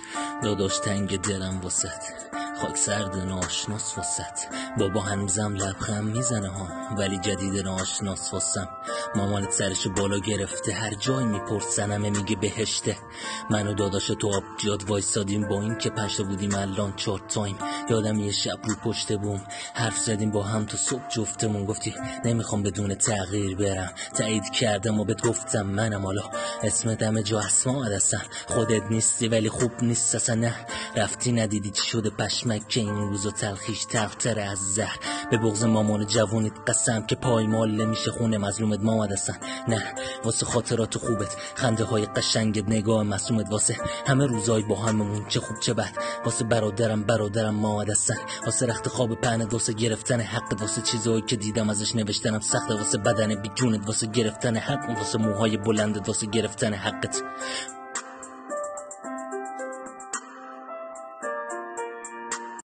داداش تنگ دلم واسط، خاک سرد ناشناس واسط. بابا هنوزم لبخند میزنه ها، ولی جدید ناشناس واسم. مامانت سرش بالا گرفته، هر جای میپرسن همه میگه بهشته. من و داداش تو آبجاد وایسادیم با این که 5 تا بودیم الان 4 تایم. یادم یه شب رو پشت بوم حرف زدیم با هم تو صبح جفتمون. گفتی نمیخوام بدون تغییر برم، تایید کردم و بهت گفتم منم. حالا اسم دم جا اسماء هستن، خودت نیستی ولی خوب نیست اصلا. نه رفتی ندیدی چی شده پشمک که این روزا تلخیش تلختر از زهر. به بغض مامان جوونیت قسم که پایمال نمیشه خونه مظلومت مامد هستن. نه واسه خاطرات خوبت، خنده های قشنگت، نگاه معصومت، واسه همه روزای با هممون چه خوب چه بد. واسه برادرم مامد هستن، واسه رخت خواب پهنت، واسه گرفتن حقت، واسه چیزایی که دیدم ازش نوشتنم سخته، واسه بدن بی جونت، واسه گرفتن حق، واسه موهای بلندت، واسه گرفتن حقت.